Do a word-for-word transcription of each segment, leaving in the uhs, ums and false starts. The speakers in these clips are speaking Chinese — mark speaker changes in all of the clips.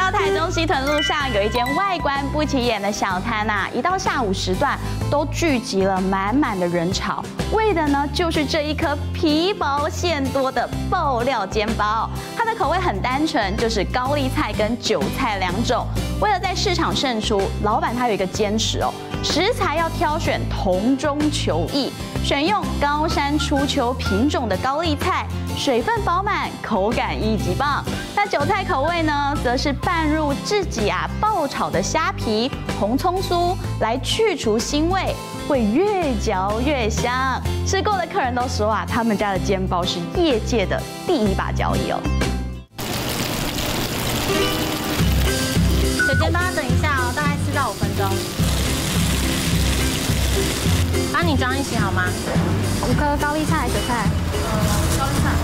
Speaker 1: 到台中西屯路上有一间外观不起眼的小摊呐，一到下午时段都聚集了满满的人潮，为的呢就是这一颗皮薄馅多的爆料煎包。它的口味很单纯，就是高丽菜跟韭菜两种。为了在市场胜出，老板他有一个坚持哦，食材要挑选同中求异，选用高山初秋品种的高丽菜，水分饱满，口感一级棒。那韭菜口味呢，则是拌入自己啊爆炒的虾皮、红葱酥来去除腥味，会越嚼越香。吃过的客人都说啊，他们家的煎包是业界的第一把交椅哦。
Speaker 2: 水煎包等一下哦，大概四到五分钟。帮你装一起好吗？五颗高丽菜、韭菜。呃，高丽菜。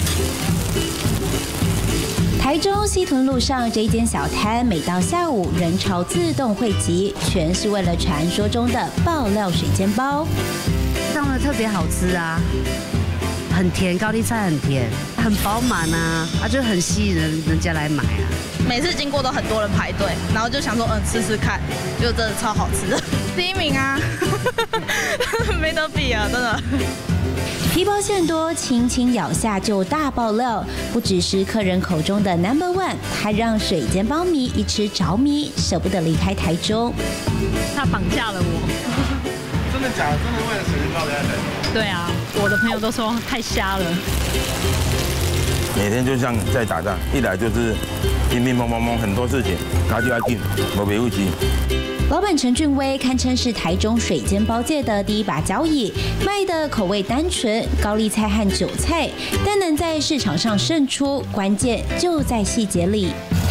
Speaker 3: 台中西屯路上这一间小摊，每到下午人潮自动汇集，全是为了传说中的爆料水煎包。
Speaker 4: 上的特别好吃啊，很甜，高丽菜很甜，很饱满啊，啊就很吸引人人家来买啊。
Speaker 5: 每次经过都很多人排队，然后就想说，嗯，吃吃看，就真的超好吃的，第一名啊，没得比啊，真的。
Speaker 3: 皮薄馅多，轻轻咬下就大爆料，不只是客人口中的 number one， 还让水煎包迷一吃着迷，舍不得离开台中。
Speaker 6: 他绑架了我。
Speaker 7: 真的假的？真的为了水煎包在等？
Speaker 6: 对啊，我的朋友都说太瞎了。
Speaker 7: 每天就像在打仗，一来就是乒乒乓乓乓很多事情，他就要进，我没误机。
Speaker 3: 老板陈俊威堪称是台中水煎包界的第一把交椅，卖的口味单纯，高丽菜和韭菜，但能在市场上胜出，关键就在细节里。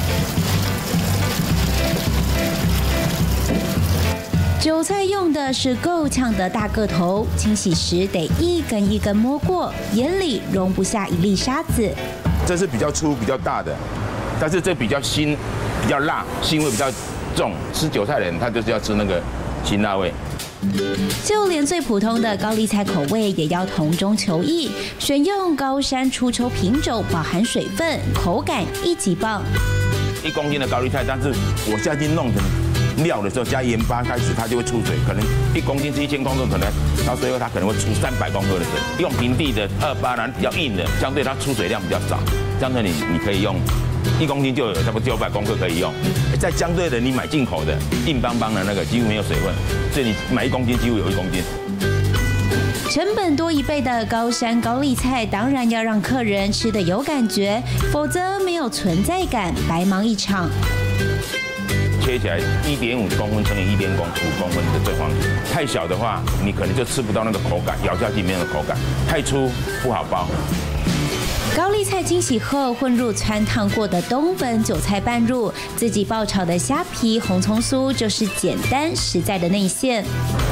Speaker 3: 韭菜用的是够呛的大个头，清洗时得一根一根摸过，眼里容不下一粒沙子。
Speaker 7: 这是比较粗、比较大的，但是这比较辛、比较辣，腥味比较重。吃韭菜的人，他就是要吃那个辛辣味。
Speaker 3: 就连最普通的高丽菜口味也要同中求异，选用高山初秋品种，饱含水分，口感一级棒。
Speaker 7: 一公斤的高丽菜，但是我下去弄成料的时候加盐巴，开始它就会出水，可能一公斤是一千公克，可能到最后它可能会出三百公克的水。用平地的二八蓝比较硬的，相对它出水量比较少，这样子你你可以用一公斤就有差不多九百公克可以用。在相对的你买进口的硬邦邦的那个几乎没有水分，所以你买一公斤几乎有一公斤。
Speaker 3: 成本多一倍的高山高丽菜，当然要让客人吃得有感觉，否则没有存在感，白忙一场。
Speaker 7: 切起来一点五公分乘以一点五公分的最方便。太小的话，你可能就吃不到那个口感，咬下去没有口感；太粗不好包。
Speaker 3: 高丽菜清洗后混入汆烫过的冬粉、韭菜拌入，自己爆炒的虾皮、红葱酥就是简单实在的内馅。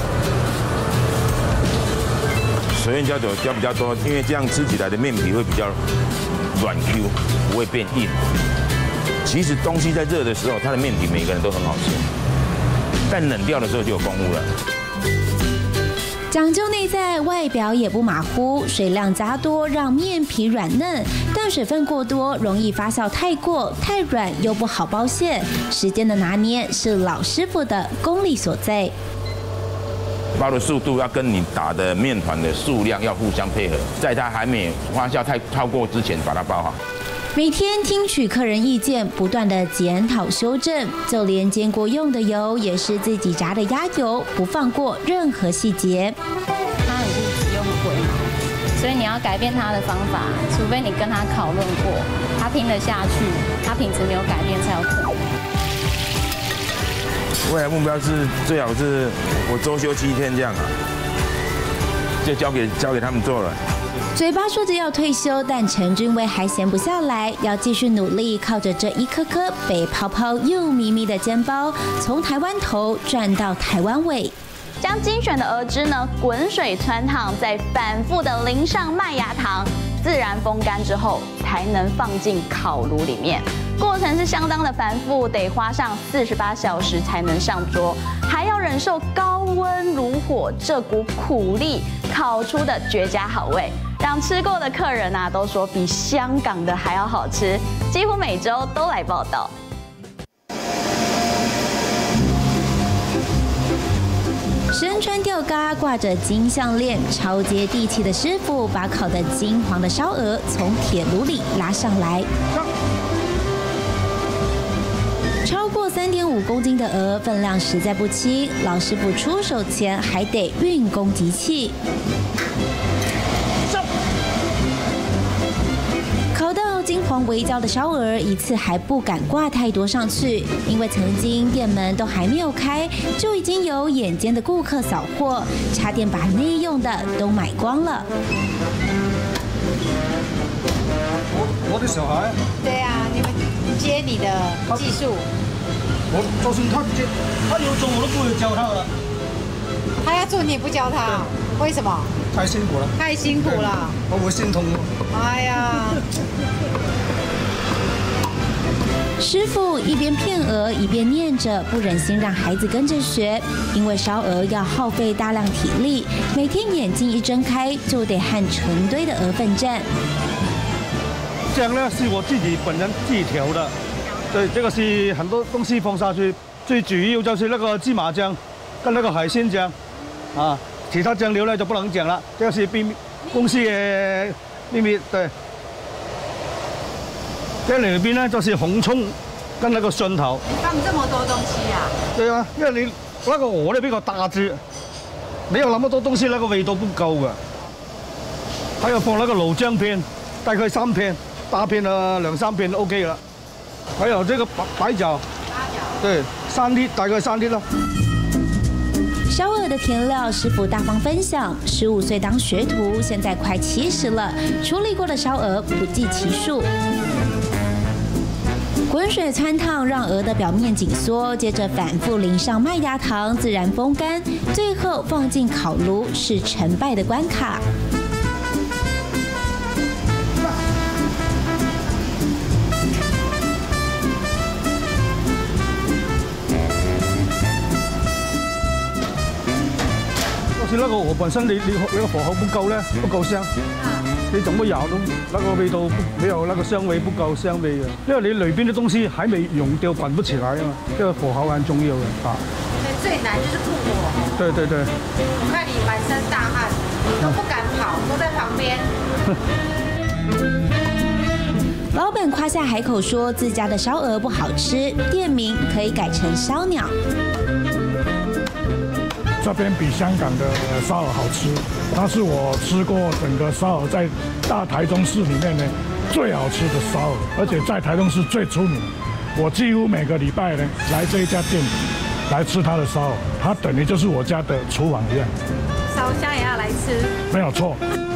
Speaker 7: 水分加酒加比较多，因为这样吃起来的面皮会比较软 Q， 不会变硬。其实东西在热的时候，它的面皮每个人都很好吃，但冷掉的时候就有功夫了。
Speaker 3: 讲究内在，外表也不马虎，水量加多让面皮软嫩，但水分过多容易发酵太过，太软又不好包馅。时间的拿捏是老师傅的功力所在。
Speaker 7: 包的速度要跟你打的面团的数量要互相配合，在它还没发酵太超过之前把它包好。
Speaker 3: 每天听取客人意见，不断的检讨修正，就连煎锅用的油也是自己炸的鸭油，不放过任何细节。
Speaker 2: 它很物质又很贵嘛，所以你要改变它的方法，除非你跟他讨论过，他听得下去，他品质没有改变才有可能。
Speaker 7: 未来目标是最好是我周休七天这样啊，就交给交给他们做了。
Speaker 3: 嘴巴说着要退休，但陈俊威还闲不下来，要继续努力，靠着这一颗颗北泡泡又咪咪的煎包，从台湾头转到台湾尾。
Speaker 1: 将精选的鹅汁呢滚水汆烫，再反复的淋上麦芽糖，自然风干之后才能放进烤炉里面。过程是相当的繁复，得花上四十八小时才能上桌，还要忍受高温炉火这股苦力烤出的绝佳好味，让吃过的客人啊都说比香港的还要好吃，几乎每周都来报道。
Speaker 3: 身穿吊嘎，挂着金项链，超接地气的师傅把烤得金黄的烧鹅从铁炉里拉上来。超过三点五公斤的鹅，分量实在不轻，老师傅出手前还得运功集气。烤到金黄微焦的烧鹅，一次还不敢挂太多上去，因为曾经店门都还没有开，就已经有眼尖的顾客扫货，差点把内用的都买光了。
Speaker 8: 我的小孩。
Speaker 9: 对啊，你们接你的技术。
Speaker 8: 我就算他接，他有种我都不会教他了。
Speaker 9: 他要做你也不教他，为什么？
Speaker 8: 太辛苦了。
Speaker 9: 太辛苦了。
Speaker 8: 我会心痛。
Speaker 9: 哎呀。
Speaker 3: 师傅一边骗鹅，一边念着，不忍心让孩子跟着学，因为烧鹅要耗费大量体力，每天眼睛一睁开就得和成堆的鹅奋战。
Speaker 8: 酱呢是我自己本人自己调的，对，这个是很多东西放下去，最主要就是那个芝麻酱跟那个海鲜酱，啊，其他酱料呢就不能讲了，这个是秘密公司的秘密，对。这里边呢就是红葱跟那个蒜头。
Speaker 9: 你放这么多东西啊？
Speaker 8: 对啊，因为你那个鹅呢比较大只，没有那么多东西，那个味道不够的。还有放那个老姜片，大概三片，大片啊两三片 OK 了。还有这个白白饺，对，三粒，大概三粒了。
Speaker 3: 烧鹅的填料，师傅大方分享。十五岁当学徒，现在快七十了，处理过的烧鹅不计其数。滚水汆烫让鹅的表面紧缩，接着反复淋上麦芽糖，自然风干，最后放进烤炉，是成败的关卡。
Speaker 8: 就是那个鹅本身你你你个火候不够呢，不够香。你怎么咬都那个味道不没有那个香味不够香味啊，因为你裏邊的東西還沒溶掉，滾不起來啊嘛，這個火候很重要嘅啊。
Speaker 9: 最難就是顧火。
Speaker 8: 對對對。
Speaker 9: 我看你滿身大汗，你都不敢跑，都在旁邊。
Speaker 3: 老板夸下海口说自家的烧鹅不好吃，店名可以改成烧鸟。
Speaker 10: 这边比香港的烧鹅好吃，它是我吃过整个烧鹅在大台中市里面呢最好吃的烧鹅，而且在台中市最出名。我几乎每个礼拜呢来这一家店来吃它的烧鹅，它等于就是我家的厨房一样。
Speaker 9: 烧香也要来吃，
Speaker 10: 没有错。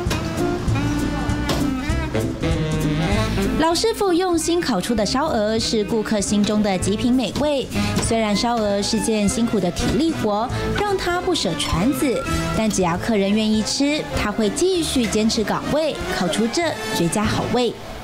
Speaker 3: 老师傅用心烤出的烧鹅是顾客心中的极品美味。虽然烧鹅是件辛苦的体力活，让他不舍传子，但只要客人愿意吃，他会继续坚持岗位，烤出这绝佳好味。